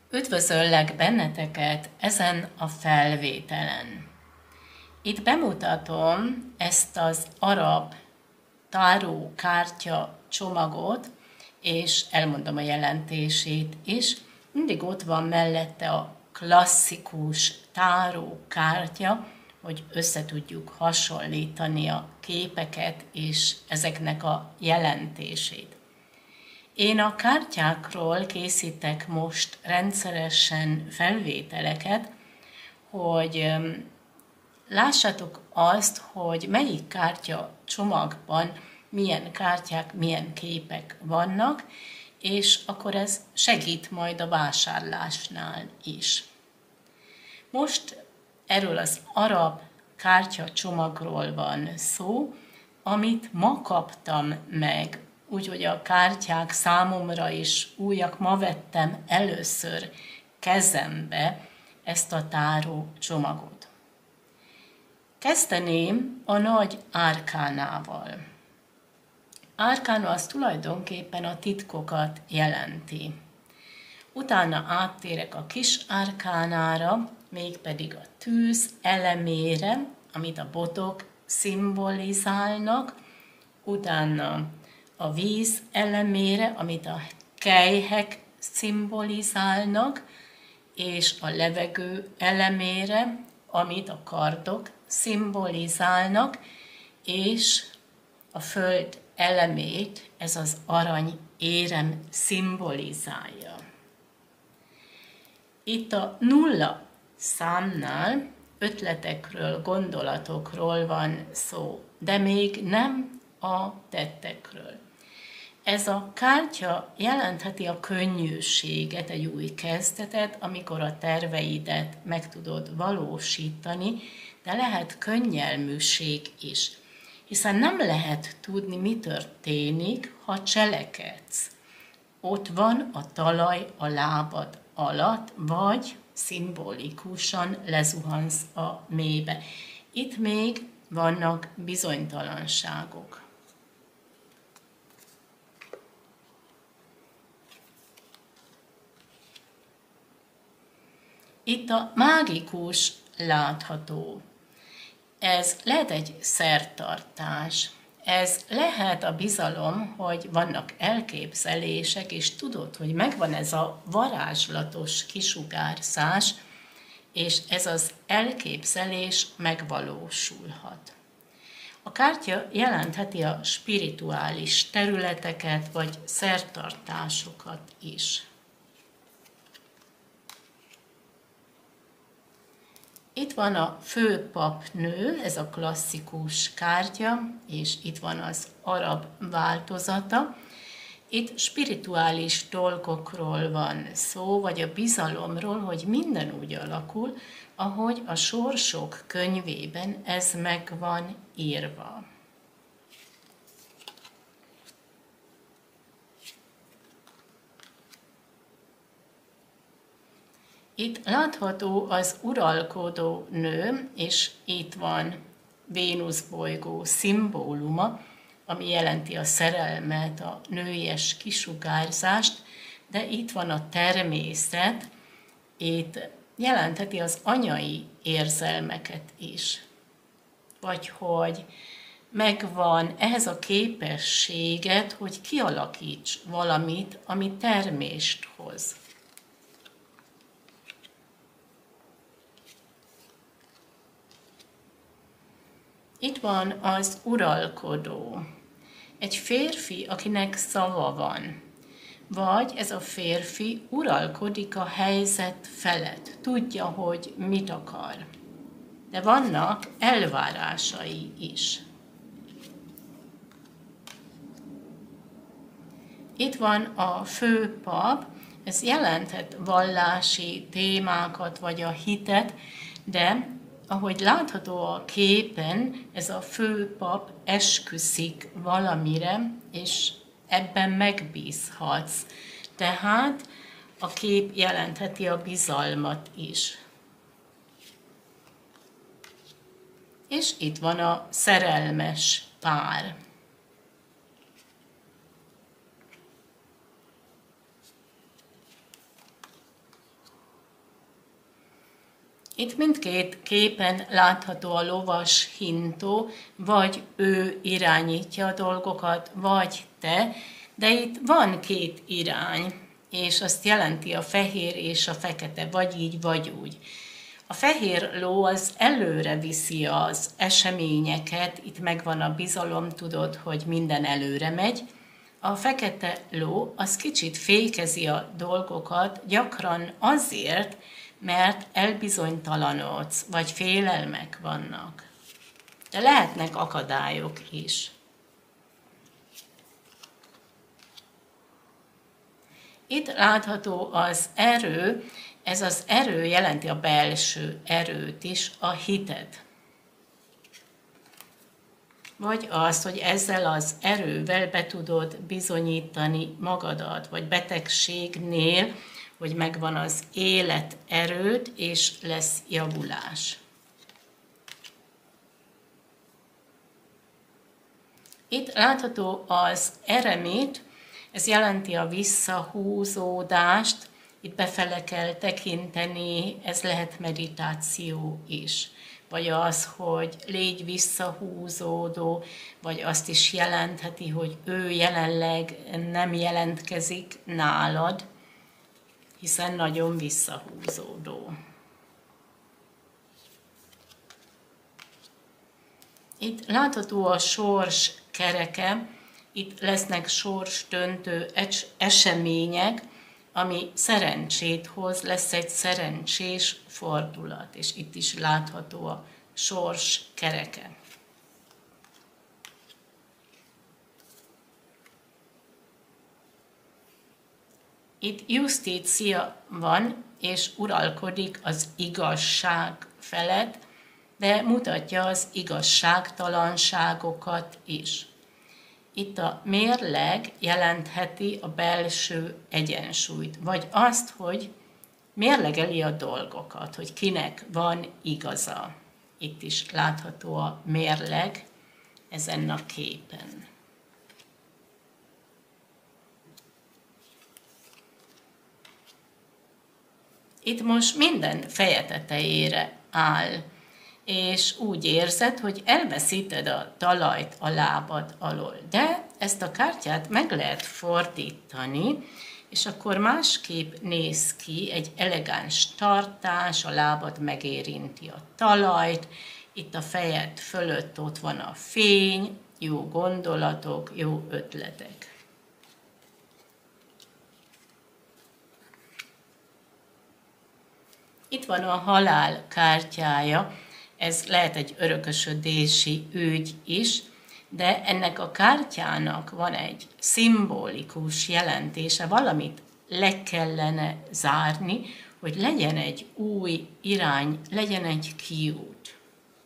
Üdvözöllek benneteket ezen a felvételen. Itt bemutatom ezt az arab tárókártya csomagot, és elmondom a jelentését is. Mindig ott van mellette a klasszikus tárókártya, hogy össze tudjuk hasonlítani a képeket és ezeknek a jelentését. Én a kártyákról készítek most rendszeresen felvételeket, hogy lássatok azt, hogy melyik kártya csomagban milyen kártyák, milyen képek vannak, és akkor ez segít majd a vásárlásnál is. Most erről az arab kártya csomagról van szó, amit ma kaptam meg. Úgyhogy a kártyák számomra is újak, ma vettem először kezembe ezt a táró csomagot. Kezdeném a nagy árkánával. Árkána az tulajdonképpen a titkokat jelenti. Utána áttérek a kis árkánára, mégpedig a tűz elemére, amit a botok szimbolizálnak, utána a víz elemére, amit a kelyhek szimbolizálnak, és a levegő elemére, amit a kardok szimbolizálnak, és a föld elemét, ez az arany érem szimbolizálja. Itt a nulla számnál ötletekről, gondolatokról van szó, de még nem a tettekről. Ez a kártya jelentheti a könnyűséget, egy új kezdetet, amikor a terveidet meg tudod valósítani, de lehet könnyelműség is, hiszen nem lehet tudni, mi történik, ha cselekedsz. Ott van a talaj a lábad alatt, vagy szimbolikusan lezuhansz a mélybe. Itt még vannak bizonytalanságok. Itt a mágikus látható. Ez lehet egy szertartás. Ez lehet a bizalom, hogy vannak elképzelések, és tudod, hogy megvan ez a varázslatos kisugárzás, és ez az elképzelés megvalósulhat. A kártya jelentheti a spirituális területeket, vagy szertartásokat is. Itt van a főpapnő, ez a klasszikus kártya, és itt van az arab változata. Itt spirituális dolgokról van szó, vagy a bizalomról, hogy minden úgy alakul, ahogy a sorsok könyvében ez meg van írva. Itt látható az uralkodó nő, és itt van Vénusz bolygó szimbóluma, ami jelenti a szerelmet, a nőies kisugárzást, de itt van a természet, itt jelentheti az anyai érzelmeket is. Vagy hogy megvan ehhez a képességet, hogy kialakíts valamit, ami termést hoz. Itt van az uralkodó, egy férfi, akinek szava van, vagy ez a férfi uralkodik a helyzet felett, tudja, hogy mit akar, de vannak elvárásai is. Itt van a főpap, ez jelenthet vallási témákat, vagy a hitet, de ahogy látható a képen, ez a főpap esküszik valamire, és ebben megbízhatsz. Tehát a kép jelentheti a bizalmat is. És itt van a szerelmes pár. Itt mindkét képen látható a lovas hintó, vagy ő irányítja a dolgokat, vagy te, de itt van két irány, és azt jelenti a fehér és a fekete, vagy így, vagy úgy. A fehér ló az előre viszi az eseményeket, itt megvan a bizalom, tudod, hogy minden előre megy. A fekete ló az kicsit fékezi a dolgokat, gyakran azért, mert elbizonytalanodsz, vagy félelmek vannak. De lehetnek akadályok is. Itt látható az erő, ez az erő jelenti a belső erőt is, a hitet. Vagy azt, hogy ezzel az erővel be tudod bizonyítani magadat, vagy betegségnél, hogy megvan az élet erőd, és lesz javulás. Itt látható az eremit, ez jelenti a visszahúzódást, itt befele kell tekinteni, ez lehet meditáció is. Vagy az, hogy légy visszahúzódó, vagy azt is jelentheti, hogy ő jelenleg nem jelentkezik nálad, hiszen nagyon visszahúzódó. Itt látható a sors kereke, itt lesznek sorsdöntő események, ami szerencsét hoz, lesz egy szerencsés fordulat, és itt is látható a sors kereke. Itt justícia van, és uralkodik az igazság felett, de mutatja az igazságtalanságokat is. Itt a mérleg jelentheti a belső egyensúlyt, vagy azt, hogy mérlegeli a dolgokat, hogy kinek van igaza. Itt is látható a mérleg ezen a képen. Itt most minden feje tetejére áll, és úgy érzed, hogy elveszíted a talajt a lábad alól. De ezt a kártyát meg lehet fordítani, és akkor másképp néz ki, egy elegáns tartás, a lábad megérinti a talajt, itt a fejed fölött ott van a fény, jó gondolatok, jó ötletek. Itt van a halál kártyája, ez lehet egy örökösödési ügy is, de ennek a kártyának van egy szimbolikus jelentése, valamit le kellene zárni, hogy legyen egy új irány, legyen egy kiút.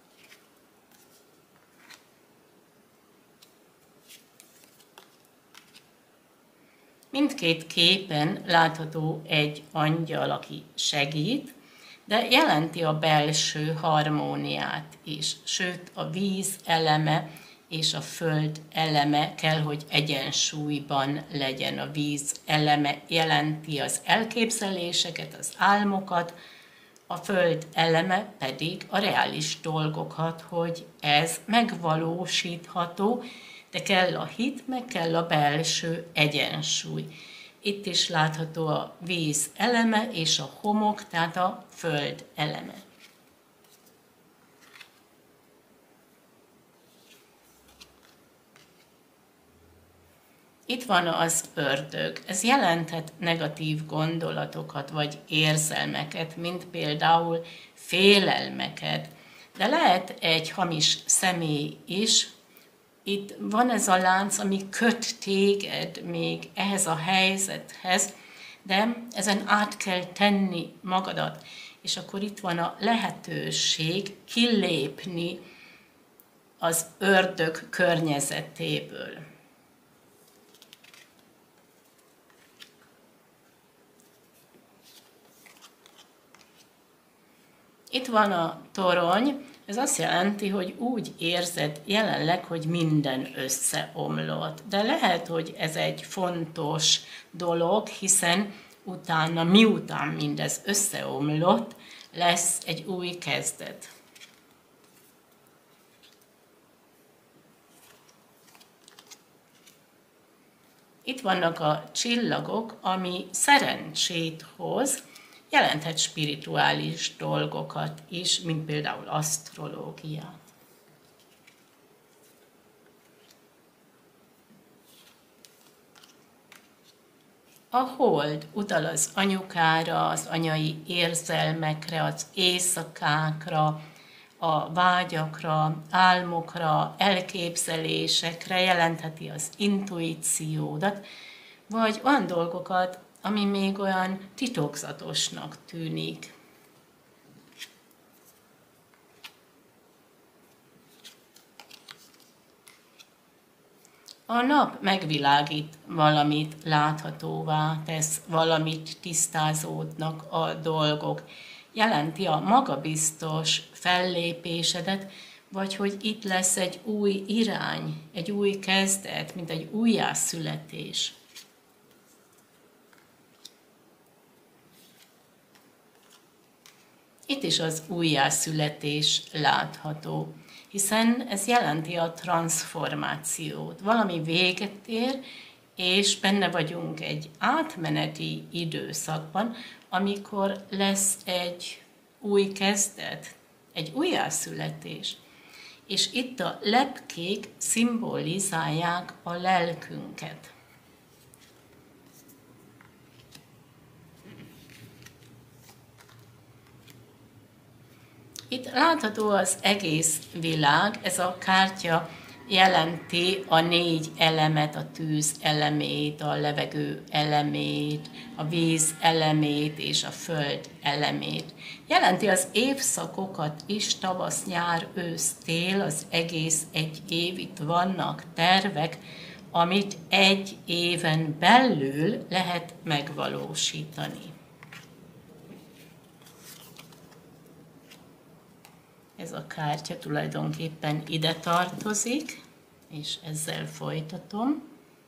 Mindkét képen látható egy angyal, aki segít, de jelenti a belső harmóniát is. Sőt, a víz eleme és a föld eleme kell, hogy egyensúlyban legyen. A víz eleme jelenti az elképzeléseket, az álmokat, a föld eleme pedig a reális dolgokat, hogy ez megvalósítható, de kell a hit, meg kell a belső egyensúly. Itt is látható a víz eleme és a homok, tehát a föld eleme. Itt van az ördög. Ez jelenthet negatív gondolatokat vagy érzelmeket, mint például félelmeket, de lehet egy hamis személy is. Itt van ez a lánc, ami köt téged még ehhez a helyzethez, de ezen át kell tenni magadat, és akkor itt van a lehetőség kilépni az ördög környezetéből. Itt van a torony, ez azt jelenti, hogy úgy érzed jelenleg, hogy minden összeomlott. De lehet, hogy ez egy fontos dolog, hiszen utána, miután mindez összeomlott, lesz egy új kezdet. Itt vannak a csillagok, ami szerencsét hoz, jelenthet spirituális dolgokat is, mint például asztrológiát. A hold utal az anyukára, az anyai érzelmekre, az éjszakákra, a vágyakra, álmokra, elképzelésekre, jelentheti az intuíciódat, vagy olyan dolgokat, ami még olyan titokzatosnak tűnik. A nap megvilágít valamit, láthatóvá tesz valamit, tisztázódnak a dolgok. Jelenti a magabiztos fellépésedet, vagy hogy itt lesz egy új irány, egy új kezdet, mint egy újjászületés. Itt is az újjászületés látható, hiszen ez jelenti a transformációt. Valami véget ér, és benne vagyunk egy átmeneti időszakban, amikor lesz egy új kezdet, egy újjászületés. És itt a lepkék szimbolizálják a lelkünket. Itt látható az egész világ, ez a kártya jelenti a 4 elemet, a tűz elemét, a levegő elemét, a víz elemét és a föld elemét. Jelenti az évszakokat is, tavasz, nyár, ősz, tél, az egész egy év, itt vannak tervek, amit egy éven belül lehet megvalósítani. Ez a kártya tulajdonképpen ide tartozik, és ezzel folytatom.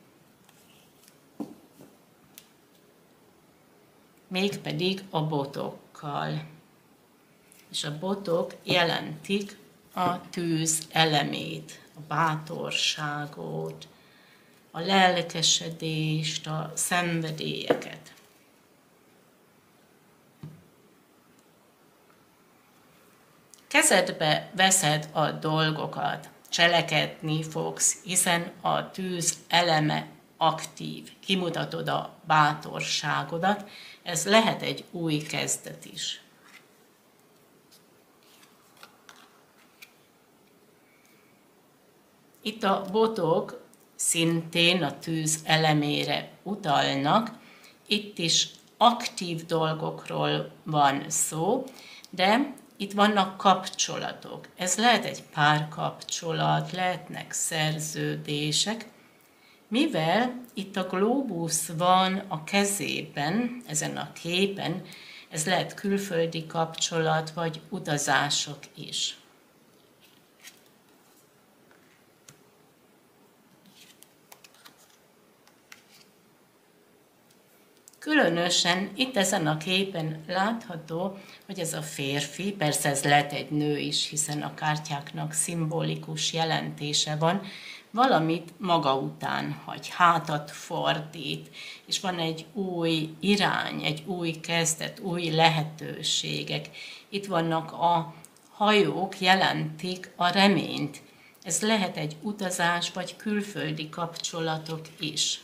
Mégpedig a botokkal. És a botok jelentik a tűz elemét, a bátorságot, a lelkesedést, a szenvedélyeket. Kezedbe veszed a dolgokat, cselekedni fogsz, hiszen a tűz eleme aktív, kimutatod a bátorságodat, ez lehet egy új kezdet is. Itt a botok szintén a tűz elemére utalnak, itt is aktív dolgokról van szó, de itt vannak kapcsolatok. Ez lehet egy párkapcsolat, lehetnek szerződések, mivel itt a glóbusz van a kezében, ezen a képen, ez lehet külföldi kapcsolat, vagy utazások is. Különösen itt ezen a képen látható, hogy ez a férfi, persze ez lehet egy nő is, hiszen a kártyáknak szimbolikus jelentése van, valamit maga után hagy, hátat fordít, és van egy új irány, egy új kezdet, új lehetőségek. Itt vannak a hajók, jelentik a reményt. Ez lehet egy utazás, vagy külföldi kapcsolatok is.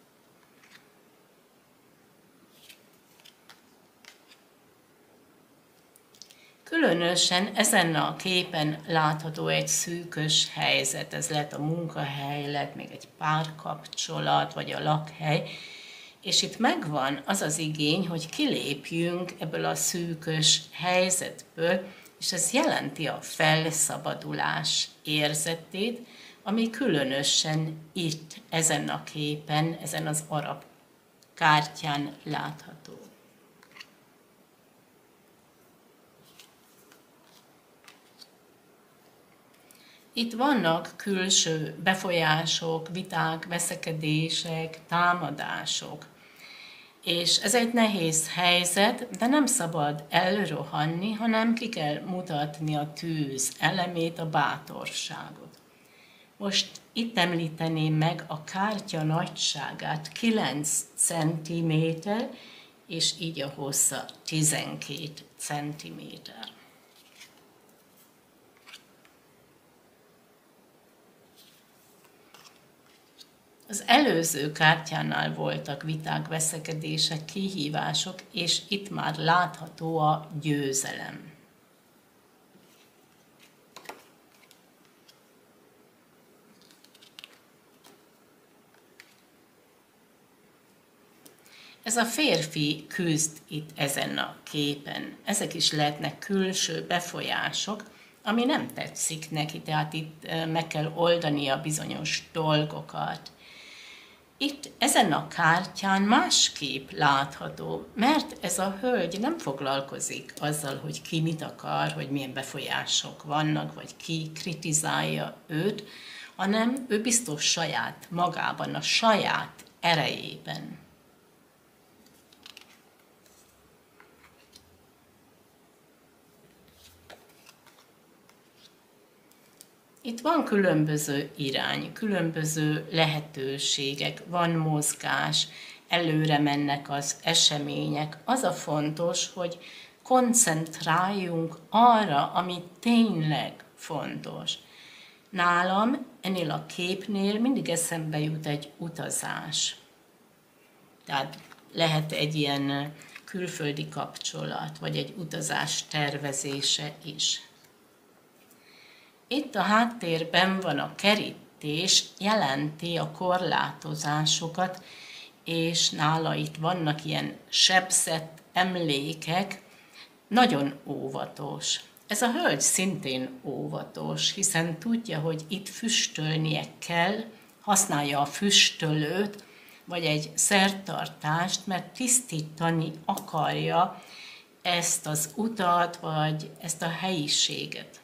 Különösen ezen a képen látható egy szűkös helyzet, ez lehet a munkahely, lehet még egy párkapcsolat, vagy a lakhely, és itt megvan az az igény, hogy kilépjünk ebből a szűkös helyzetből, és ez jelenti a felszabadulás érzetét, ami különösen itt, ezen a képen, ezen az arab kártyán látható. Itt vannak külső befolyások, viták, veszekedések, támadások. És ez egy nehéz helyzet, de nem szabad elrohanni, hanem ki kell mutatni a tűz elemét, a bátorságot. Most itt említeném meg a kártya nagyságát, 9 cm, és így a hossza 12 cm. Az előző kártyánál voltak viták, veszekedések, kihívások, és itt már látható a győzelem. Ez a férfi küzd itt ezen a képen. Ezek is lehetnek külső befolyások, ami nem tetszik neki, tehát itt meg kell oldania bizonyos dolgokat. Itt ezen a kártyán másképp látható, mert ez a hölgy nem foglalkozik azzal, hogy ki mit akar, hogy milyen befolyások vannak, vagy ki kritizálja őt, hanem ő biztos saját magában, a saját erejében. Itt van különböző irány, különböző lehetőségek, van mozgás, előre mennek az események. Az a fontos, hogy koncentráljunk arra, ami tényleg fontos. Nálam ennél a képnél mindig eszembe jut egy utazás. Tehát lehet egy ilyen külföldi kapcsolat, vagy egy utazás tervezése is. Itt a háttérben van a kerítés, jelenti a korlátozásokat, és nála itt vannak ilyen sebzett emlékek, nagyon óvatos. Ez a hölgy szintén óvatos, hiszen tudja, hogy itt füstölnie kell, használja a füstölőt, vagy egy szertartást, mert tisztítani akarja ezt az utat, vagy ezt a helyiséget.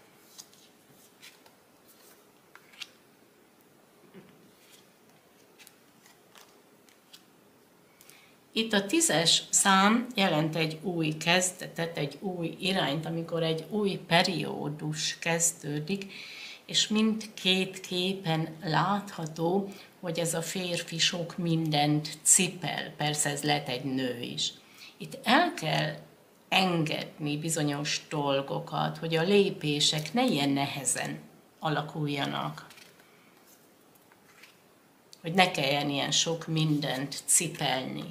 Itt a 10-es szám jelent egy új kezdetet, egy új irányt, amikor egy új periódus kezdődik, és mindkét képen látható, hogy ez a férfi sok mindent cipel, persze ez lehet egy nő is. Itt el kell engedni bizonyos dolgokat, hogy a lépések ne ilyen nehezen alakuljanak. Hogy ne kelljen ilyen sok mindent cipelni.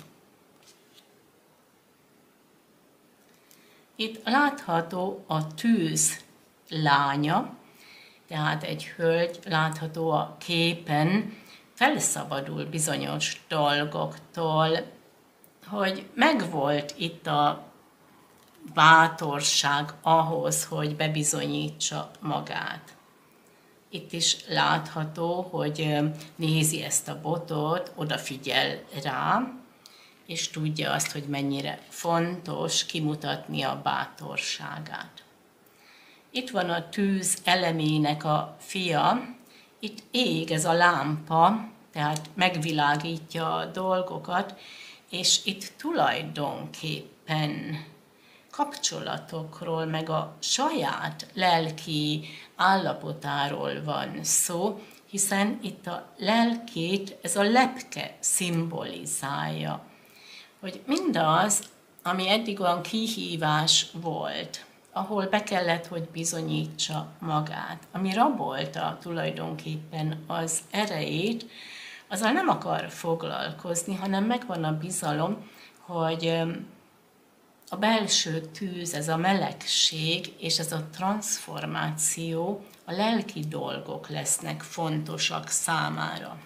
Itt látható a tűz lánya, tehát egy hölgy látható a képen, felszabadul bizonyos dolgoktól, hogy megvolt itt a bátorság ahhoz, hogy bebizonyítsa magát. Itt is látható, hogy nézi ezt a botot, odafigyel rá, és tudja azt, hogy mennyire fontos kimutatni a bátorságát. Itt van a tűz elemének a fia, itt ég ez a lámpa, tehát megvilágítja a dolgokat, és itt tulajdonképpen kapcsolatokról, meg a saját lelki állapotáról van szó, hiszen itt a lelkét ez a lepke szimbolizálja, hogy mindaz, ami eddig olyan kihívás volt, ahol be kellett, hogy bizonyítsa magát, ami rabolta tulajdonképpen az erejét, azzal nem akar foglalkozni, hanem megvan a bizalom, hogy a belső tűz, ez a melegség és ez a transformáció, a lelki dolgok lesznek fontosak számára.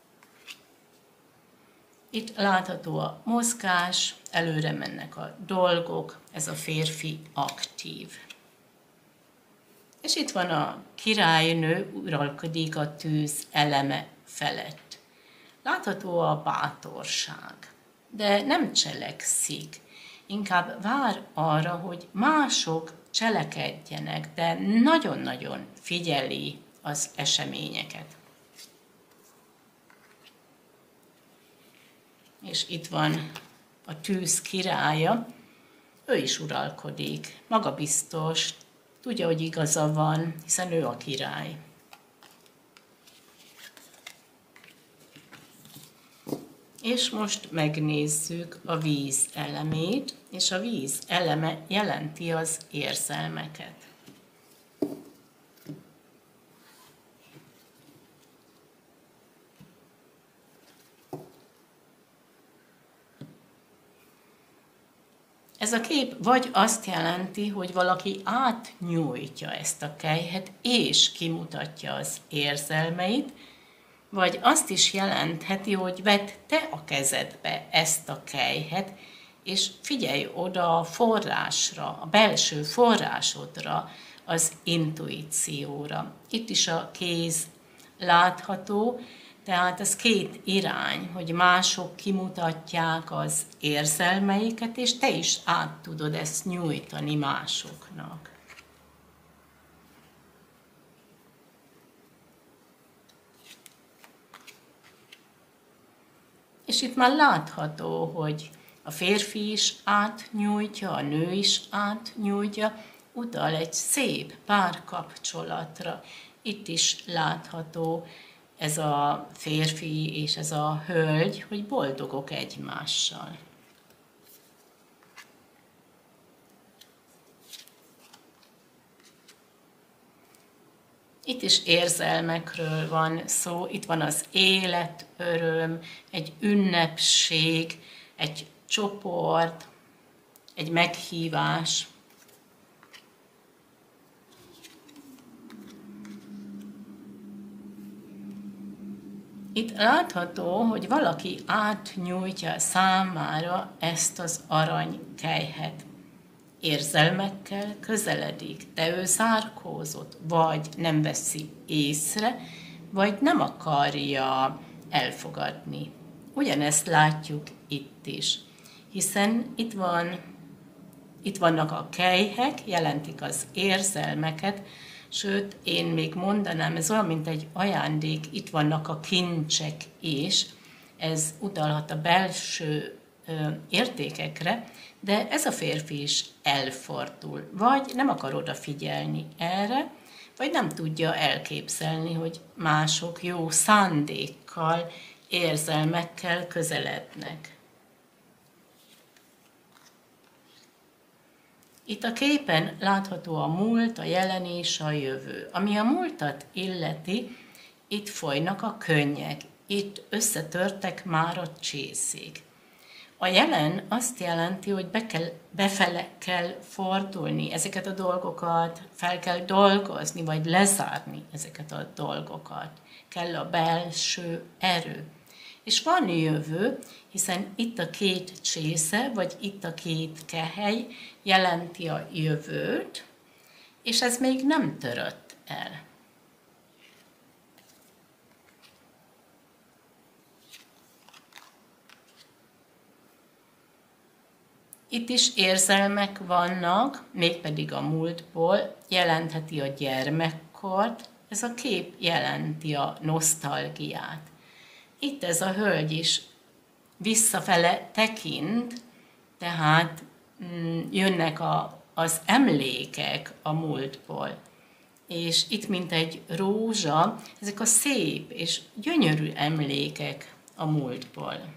Itt látható a mozgás, előre mennek a dolgok, ez a férfi aktív. És itt van a királynő, uralkodik a tűz eleme felett. Látható a bátorság, de nem cselekszik. Inkább vár arra, hogy mások cselekedjenek, de nagyon-nagyon figyeli az eseményeket. És itt van a tűz királya, ő is uralkodik, magabiztos, tudja, hogy igaza van, hiszen ő a király. És most megnézzük a víz elemét, és a víz eleme jelenti az érzelmeket. Ez a kép vagy azt jelenti, hogy valaki átnyújtja ezt a kelyhet, és kimutatja az érzelmeit, vagy azt is jelentheti, hogy vedd te a kezedbe ezt a kelyhet, és figyelj oda a forrásra, a belső forrásodra, az intuícióra. Itt is a kéz látható, tehát ez két irány, hogy mások kimutatják az érzelmeiket, és te is át tudod ezt nyújtani másoknak. És itt már látható, hogy a férfi is átnyújtja, a nő is átnyújtja, utal egy szép párkapcsolatra. Itt is látható ez a férfi és ez a hölgy, hogy boldogok egymással. Itt is érzelmekről van szó, itt van az életöröm, egy ünnepség, egy csoport, egy meghívás. Itt látható, hogy valaki átnyújtja számára ezt az aranykelyhet. Érzelmekkel közeledik, de ő zárkózott, vagy nem veszi észre, vagy nem akarja elfogadni. Ugyanezt látjuk itt is, hiszen itt vannak a kelyhek, jelentik az érzelmeket, sőt, én még mondanám, ez olyan, mint egy ajándék, itt vannak a kincsek is, ez utalhat a belső értékekre, de ez a férfi is elfordul, vagy nem akar odafigyelni erre, vagy nem tudja elképzelni, hogy mások jó szándékkal, érzelmekkel közelednek. Itt a képen látható a múlt, a jelen és a jövő. Ami a múltat illeti, itt folynak a könnyek, itt összetörtek már a csészék. A jelen azt jelenti, hogy befele kell fordulni ezeket a dolgokat, fel kell dolgozni, vagy lezárni ezeket a dolgokat. Kell a belső erő. És van jövő, hiszen itt a két csésze, vagy itt a két kehely jelenti a jövőt, és ez még nem törött el. Itt is érzelmek vannak, mégpedig a múltból, jelentheti a gyermekkort, ez a kép jelenti a nosztalgiát. Itt ez a hölgy is visszafele tekint, tehát jönnek az emlékek a múltból. És itt, mint egy rózsa, ezek a szép és gyönyörű emlékek a múltból.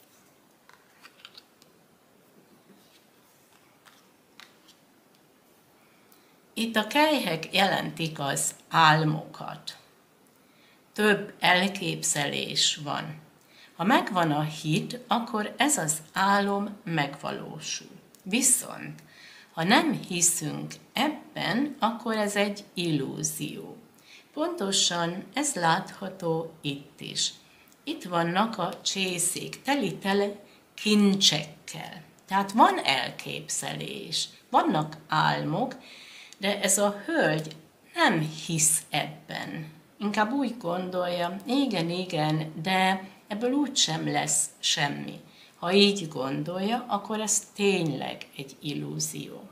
Itt a kelyhek jelentik az álmokat. Több elképzelés van. Ha megvan a hit, akkor ez az álom megvalósul. Viszont, ha nem hiszünk ebben, akkor ez egy illúzió. Pontosan ez látható itt is. Itt vannak a csészék, teli-tele kincsekkel. Tehát van elképzelés, vannak álmok, de ez a hölgy nem hisz ebben. Inkább úgy gondolja, igen, de ebből úgysem lesz semmi. Ha így gondolja, akkor ez tényleg egy illúzió.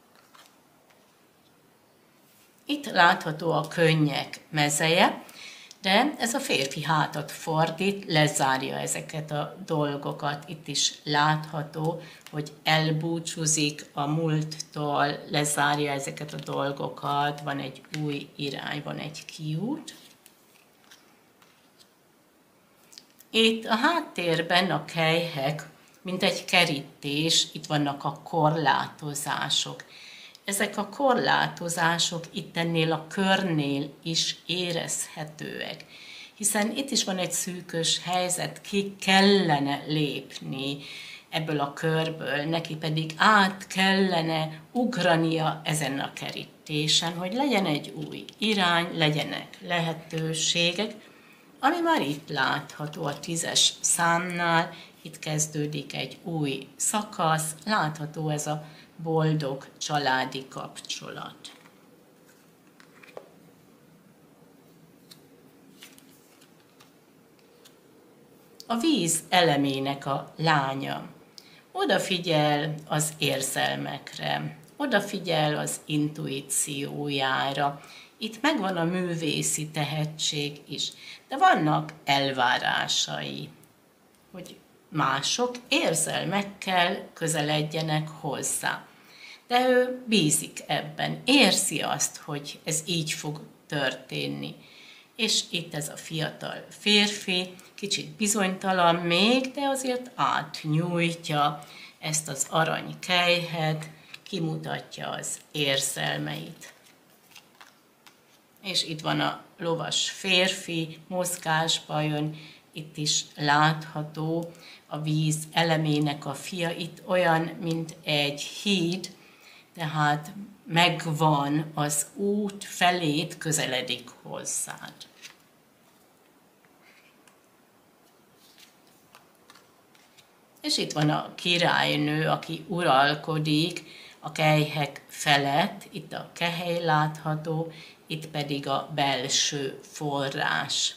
Itt látható a könnyek mezeje, De ez a férfi hátat fordít, lezárja ezeket a dolgokat. Itt is látható, hogy elbúcsúzik a múlttól, lezárja ezeket a dolgokat, van egy új irány, van egy kiút. Itt a háttérben a kelyhek, mint egy kerítés, itt vannak a korlátozások. Ezek a korlátozások itt ennél a körnél is érezhetőek, hiszen itt is van egy szűkös helyzet, ki kellene lépni ebből a körből, neki pedig át kellene ugrania ezen a kerítésen, hogy legyen egy új irány, legyenek lehetőségek, ami már itt látható a 10-es számnál, itt kezdődik egy új szakasz, látható ez a boldog családi kapcsolat. A víz elemének a lánya odafigyel az érzelmekre, odafigyel az intuíciójára. Itt megvan a művészi tehetség is, de vannak elvárásai, hogy mások érzelmekkel közeledjenek hozzá. De ő bízik ebben, érzi azt, hogy ez így fog történni. És itt ez a fiatal férfi, kicsit bizonytalan még, de azért átnyújtja ezt az aranykelyhet, kimutatja az érzelmeit. És itt van a lovas férfi, mozgásba jön, itt is látható a víz elemének a fia, itt olyan, mint egy híd, tehát megvan az út felét, közeledik hozzád. És itt van a királynő, aki uralkodik a kelyhek felett, itt a kehely látható, itt pedig a belső forrás.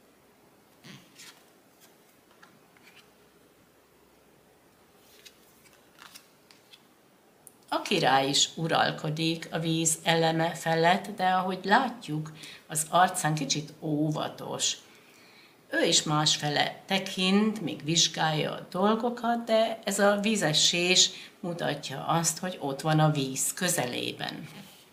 A király is uralkodik a víz eleme felett, de ahogy látjuk, az arcán kicsit óvatos. Ő is másfele tekint, még vizsgálja a dolgokat, de ez a vízesés mutatja azt, hogy ott van a víz közelében.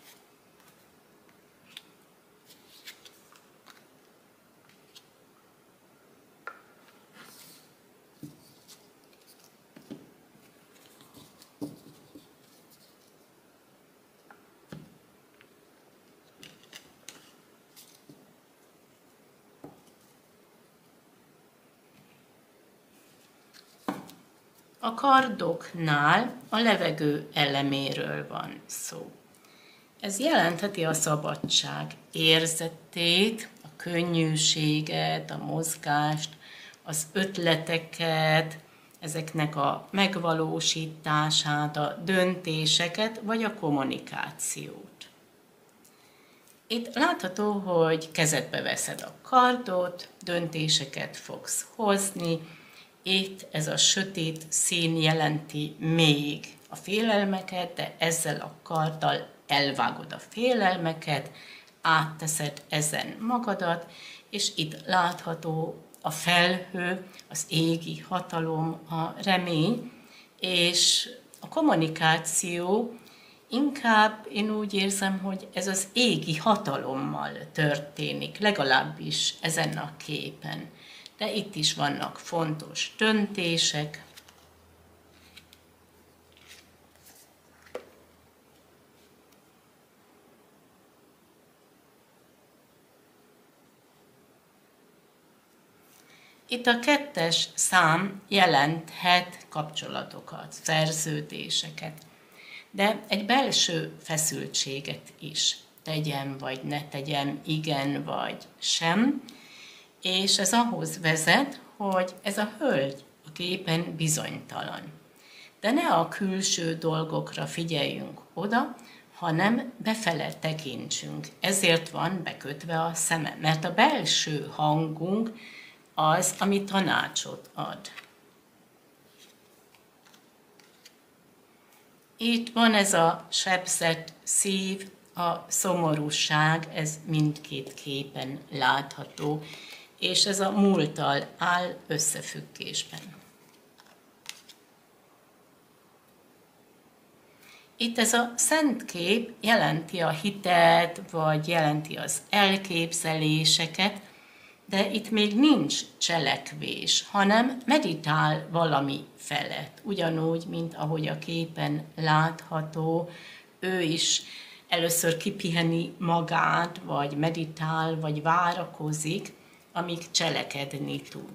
A kardoknál a levegő eleméről van szó. Ez jelentheti a szabadság érzetét, a könnyűséget, a mozgást, az ötleteket, ezeknek a megvalósítását, a döntéseket, vagy a kommunikációt. Itt látható, hogy kezedbe veszed a kardot, döntéseket fogsz hozni. Itt ez a sötét szín jelenti még a félelmeket, de ezzel a karddal elvágod a félelmeket, átteszed ezen magadat, és itt látható a felhő, az égi hatalom, a remény, és a kommunikáció inkább én úgy érzem, hogy ez az égi hatalommal történik, legalábbis ezen a képen. De itt is vannak fontos döntések. Itt a 2-es szám jelenthet kapcsolatokat, szerződéseket, de egy belső feszültséget is. Tegyem vagy ne tegyem, igen vagy sem. És ez ahhoz vezet, hogy ez a hölgy a képen bizonytalan. De ne a külső dolgokra figyeljünk oda, hanem befele tekintsünk. Ezért van bekötve a szeme, mert a belső hangunk az, ami tanácsot ad. Itt van ez a sebzett szív, A szomorúság, ez mindkét képen látható, és ez a múlttal áll összefüggésben. Itt ez a szent kép jelenti a hitet, vagy jelenti az elképzeléseket, de itt még nincs cselekvés, hanem meditál valami felett. Ugyanúgy, mint ahogy a képen látható, ő is először kipiheni magát, vagy meditál, vagy várakozik, amíg cselekedni tud.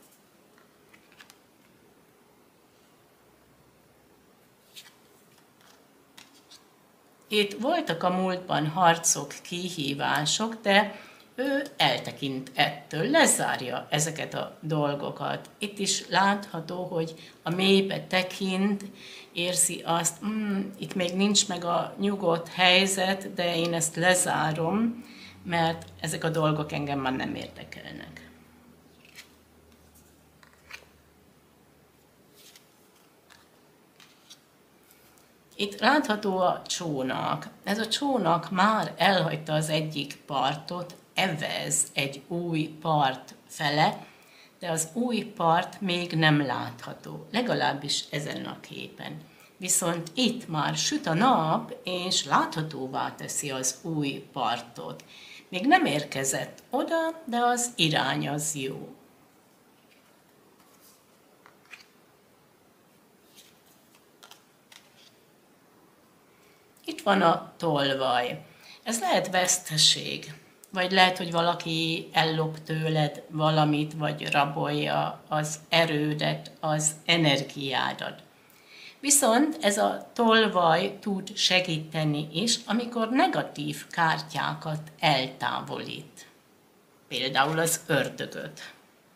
Itt voltak a múltban harcok, kihívások, de ő eltekint ettől, lezárja ezeket a dolgokat. Itt is látható, hogy a mélybe tekint, érzi azt, itt még nincs meg a nyugodt helyzet, de én ezt lezárom, mert ezek a dolgok engem már nem érdekelnek. Itt látható a csónak. Ez a csónak már elhagyta az egyik partot, evez egy új part fele, de az új part még nem látható, legalábbis ezen a képen. Viszont itt már süt a nap, és láthatóvá teszi az új partot. Még nem érkezett oda, de az irány az jó. Itt van a tolvaj. Ez lehet veszteség, vagy lehet, hogy valaki ellop tőled valamit, vagy rabolja az erődet, az energiádat. Viszont ez a tolvaj tud segíteni is, amikor negatív kártyákat eltávolít. Például az ördögöt.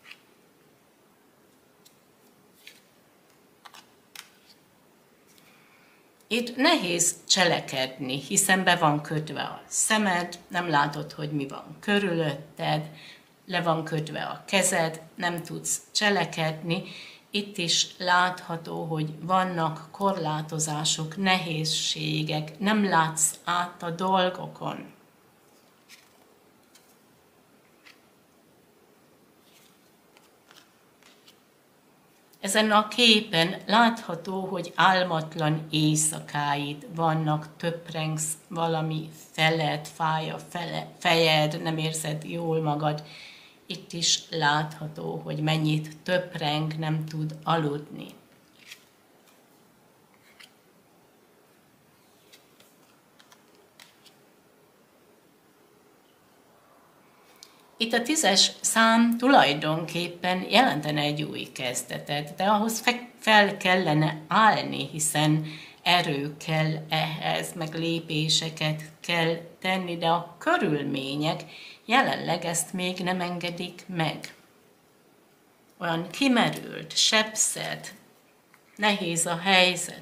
Itt nehéz cselekedni, hiszen be van kötve a szemed, nem látod, hogy mi van körülötted, le van kötve a kezed, nem tudsz cselekedni. Itt is látható, hogy vannak korlátozások, nehézségek, nem látsz át a dolgokon. Ezen a képen látható, hogy álmatlan éjszakáid vannak, töprengsz valami feled, fáj a fejed, nem érzed jól magad. Itt is látható, hogy mennyit töpreng, nem tud aludni. Itt a 10-es szám tulajdonképpen jelentene egy új kezdetet, de ahhoz fel kellene állni, hiszen erő kell ehhez, meg lépéseket kell tenni, de a körülmények jelenleg ezt még nem engedik meg. Olyan kimerült, sebzett, nehéz a helyzet.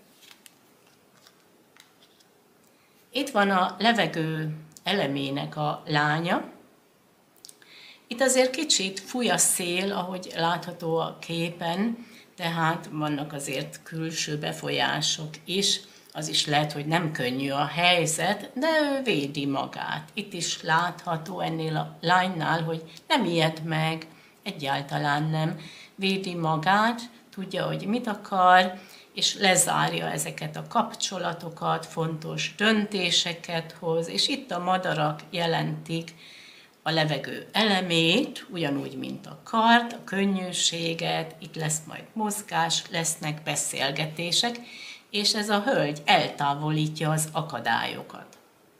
Itt van a levegő elemének a lánya. Itt azért kicsit fúj a szél, ahogy látható a képen, tehát vannak azért külső befolyások is. Az is lehet, hogy nem könnyű a helyzet, de ő védi magát. Itt is látható ennél a lánynál, hogy nem ijed meg, egyáltalán nem. Védi magát, tudja, hogy mit akar, és lezárja ezeket a kapcsolatokat, fontos döntéseket hoz, és itt a madarak jelentik a levegő elemét, ugyanúgy, mint a kard, a könnyűséget, itt lesz majd mozgás, lesznek beszélgetések, és ez a hölgy eltávolítja az akadályokat.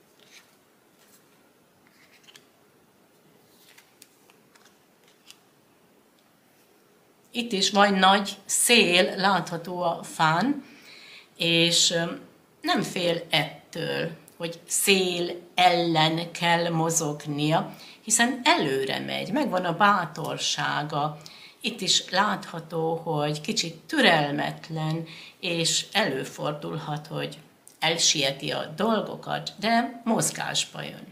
Itt is van nagy szél, látható a fán, és nem fél ettől, hogy szél ellen kell mozognia, hiszen előre megy, megvan a bátorsága. Itt is látható, hogy kicsit türelmetlen, és előfordulhat, hogy elsieti a dolgokat, de mozgásba jön.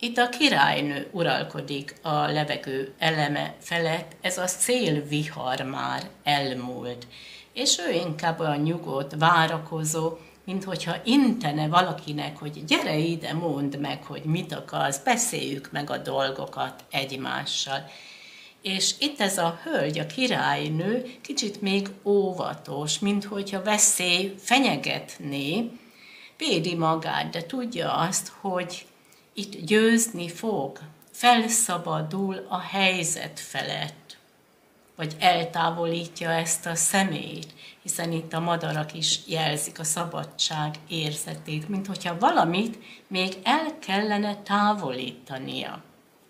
Itt a királynő uralkodik a levegő eleme felett, ez a szélvihar már elmúlt, és ő inkább olyan nyugodt, várakozó, mint hogyha intene valakinek, hogy gyere ide, mondd meg, hogy mit akarsz, beszéljük meg a dolgokat egymással. És itt ez a hölgy, a királynő kicsit még óvatos, mint hogyha veszély fenyegetné, védi magát, de tudja azt, hogy itt győzni fog, felszabadul a helyzet felett, vagy eltávolítja ezt a személyt, hiszen itt a madarak is jelzik a szabadság érzetét, mint hogyha valamit még el kellene távolítania.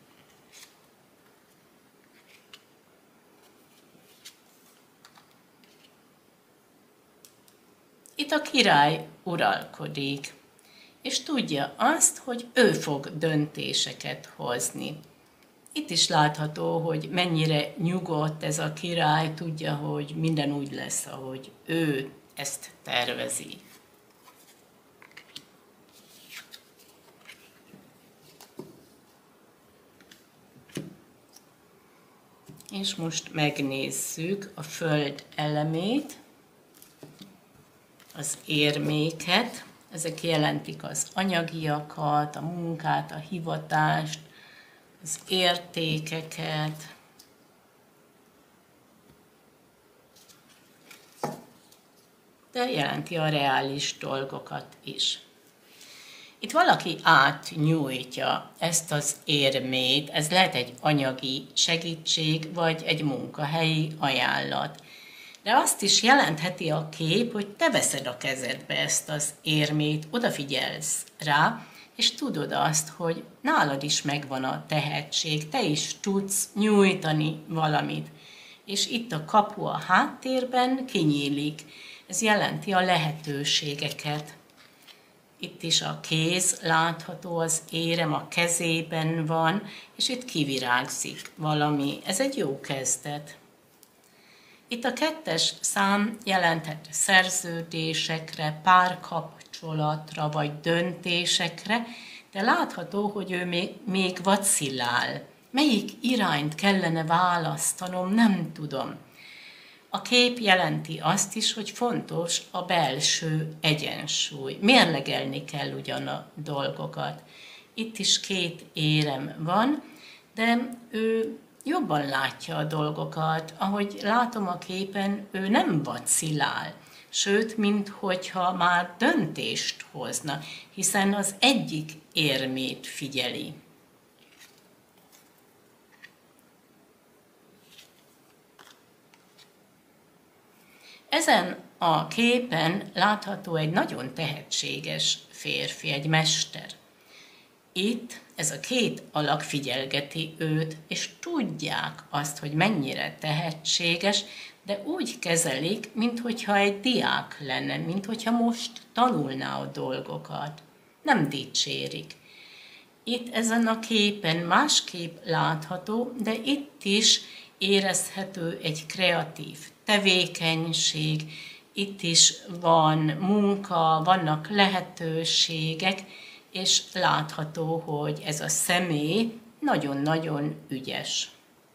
Itt a király uralkodik, és tudja azt, hogy ő fog döntéseket hozni. Itt is látható, hogy mennyire nyugodt ez a király, tudja, hogy minden úgy lesz, ahogy ő ezt tervezi. És most megnézzük a föld elemét, az érméket. Ezek jelentik az anyagiakat, a munkát, a hivatást, az értékeket. De jelenti a reális dolgokat is. Itt valaki átnyújtja ezt az érmét, ez lehet egy anyagi segítség, vagy egy munkahelyi ajánlat. De azt is jelentheti a kép, hogy te veszed a kezedbe ezt az érmét, odafigyelsz rá, és tudod azt, hogy nálad is megvan a tehetség, te is tudsz nyújtani valamit. És itt a kapu a háttérben kinyílik. Ez jelenti a lehetőségeket. Itt is a kéz látható, az érem a kezében van, és itt kivirágzik valami. Ez egy jó kezdet. Itt a 2. szám jelenthet szerződésekre, párkapcsolatra vagy döntésekre, de látható, hogy ő még vacillál. Melyik irányt kellene választanom, nem tudom. A kép jelenti azt is, hogy fontos a belső egyensúly. Mérlegelni kell ugyan a dolgokat. Itt is 2 érem van, de ő jobban látja a dolgokat. Ahogy látom a képen, ő nem vacillál, sőt, minthogyha már döntést hozna, hiszen az egyik érmét figyeli. Ezen a képen látható egy nagyon tehetséges férfi, egy mester. Itt ez a 2 alak figyelgeti őt, és tudják azt, hogy mennyire tehetséges, de úgy kezelik, minthogyha egy diák lenne, minthogyha most tanulná a dolgokat. Nem dicsérik. Itt ezen a képen másképp látható, de itt is érezhető egy kreatív tevékenység, itt is van munka, vannak lehetőségek, és látható, hogy ez a személy nagyon-nagyon ügyes.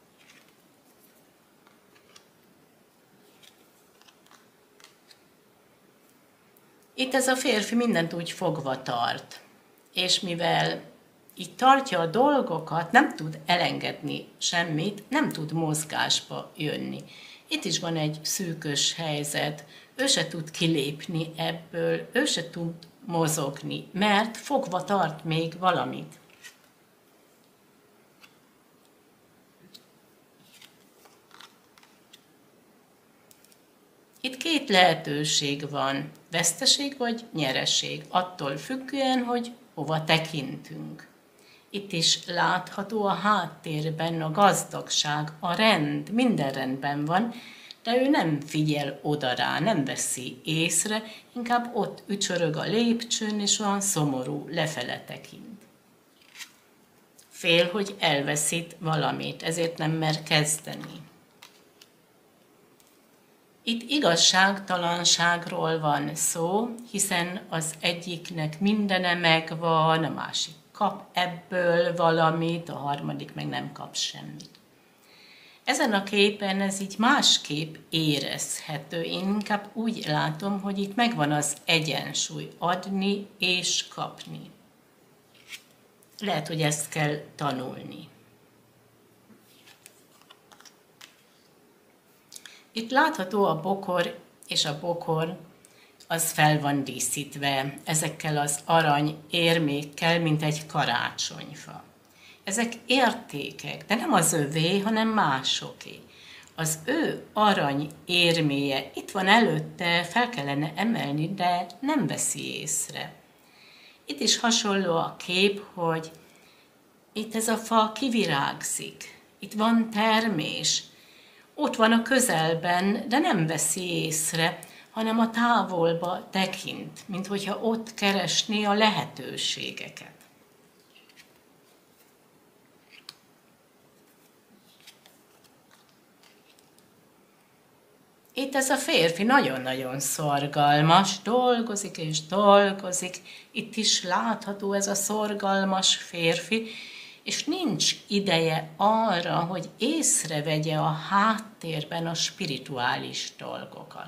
Itt ez a férfi mindent úgy fogva tart, és mivel így tartja a dolgokat, nem tud elengedni semmit, nem tud mozgásba jönni. Itt is van egy szűkös helyzet, ő se tud kilépni ebből, ő se tud mozogni, mert fogva tart még valamit. Itt 2 lehetőség van, veszteség vagy nyereség, attól függően, hogy hova tekintünk. Itt is látható a háttérben a gazdagság, a rend, minden rendben van, de ő nem figyel oda rá, nem veszi észre, inkább ott ücsörög a lépcsőn, és olyan szomorú, lefele tekint. Fél, hogy elveszít valamit, ezért nem mer kezdeni. Itt igazságtalanságról van szó, hiszen az egyiknek mindene megvan, a másik kap ebből valamit, a harmadik meg nem kap semmit. Ezen a képen ez így másképp érezhető. Én inkább úgy látom, hogy itt megvan az egyensúly, adni és kapni. Lehet, hogy ezt kell tanulni. Itt látható a bokor, és a bokor az fel van díszítve ezekkel az arany érmékkel, mint egy karácsonyfa. Ezek értékek, de nem az övé, hanem másoké. Az ő arany érméje itt van előtte, fel kellene emelni, de nem veszi észre. Itt is hasonló a kép, hogy itt ez a fa kivirágzik, itt van termés, ott van a közelben, de nem veszi észre, hanem a távolba tekint, mint hogyha ott keresné a lehetőségeket. Itt ez a férfi nagyon-nagyon szorgalmas, dolgozik és dolgozik, itt is látható ez a szorgalmas férfi, és nincs ideje arra, hogy észrevegye a háttérben a spirituális dolgokat.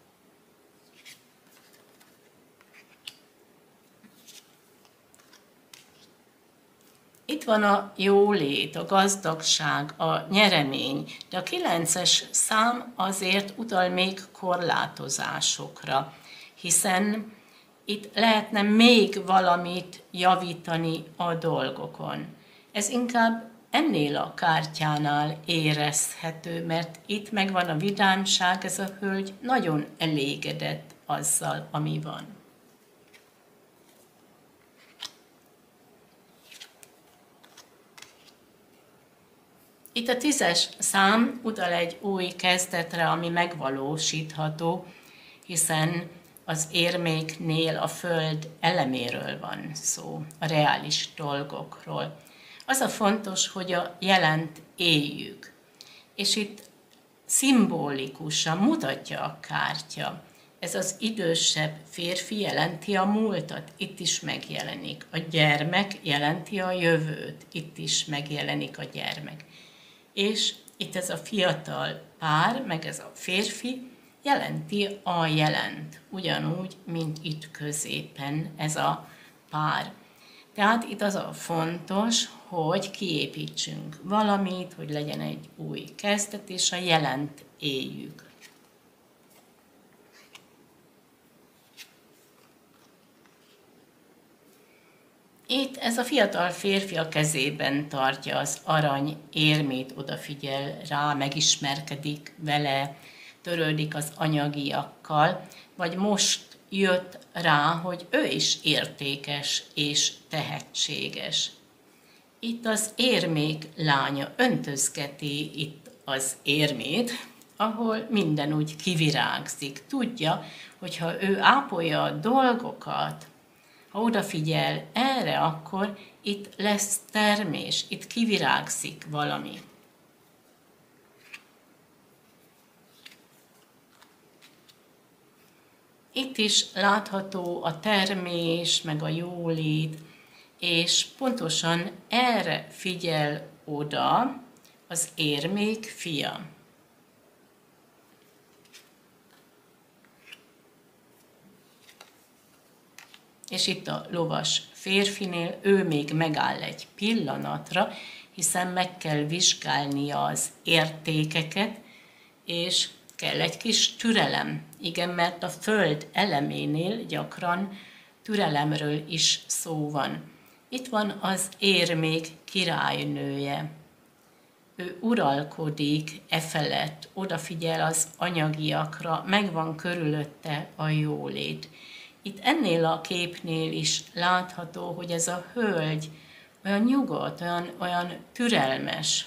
Itt van a jólét, a gazdagság, a nyeremény, de a 9-es szám azért utal még korlátozásokra, hiszen itt lehetne még valamit javítani a dolgokon. Ez inkább ennél a kártyánál érezhető, mert itt megvan a vidámság, ez a hölgy nagyon elégedett azzal, ami van. Itt a 10-es szám utal egy új kezdetre, ami megvalósítható, hiszen az érméknél a föld eleméről van szó, a reális dolgokról. Az a fontos, hogy a jelent éljük. És itt szimbolikusan mutatja a kártya. Ez az idősebb férfi jelenti a múltat, itt is megjelenik. A gyermek jelenti a jövőt, itt is megjelenik a gyermek. És itt ez a fiatal pár, meg ez a férfi jelenti a jelent, ugyanúgy, mint itt középen ez a pár. Tehát itt az a fontos, hogy kiépítsünk valamit, hogy legyen egy új kezdet, és a jelent éljük. Itt ez a fiatal férfi a kezében tartja az arany érmét, odafigyel rá, megismerkedik vele, törődik az anyagiakkal, vagy most jött rá, hogy ő is értékes és tehetséges. Itt az érmék lánya öntözgeti itt az érmét, ahol minden úgy kivirágzik. Tudja, hogyha ő ápolja a dolgokat, ha odafigyel erre, akkor itt lesz termés, itt kivirágzik valami. Itt is látható a termés, meg a jólét, és pontosan erre figyel oda az érmék fia. És itt a lovas férfinél ő még megáll egy pillanatra, hiszen meg kell vizsgálnia az értékeket, és kell egy kis türelem. Igen, mert a föld eleménél gyakran türelemről is szó van. Itt van az érmék királynője. Ő uralkodik efelett, odafigyel az anyagiakra, megvan körülötte a jólét. Itt ennél a képnél is látható, hogy ez a hölgy olyan nyugodt, olyan türelmes.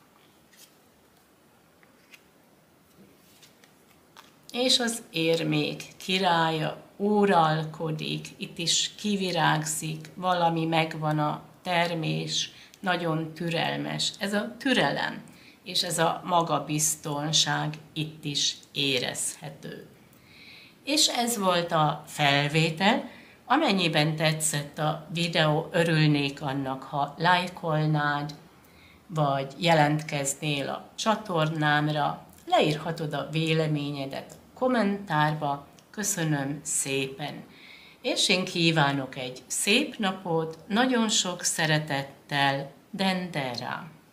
És az érmék királya uralkodik, itt is kivirágzik, valami megvan a termés, nagyon türelmes. Ez a türelem és ez a magabiztonság itt is érezhető. És ez volt a felvétel. Amennyiben tetszett a videó, örülnék annak, ha lájkolnád, vagy jelentkeznél a csatornámra, leírhatod a véleményedet kommentárba. Köszönöm szépen! És én kívánok egy szép napot, nagyon sok szeretettel, Dendera!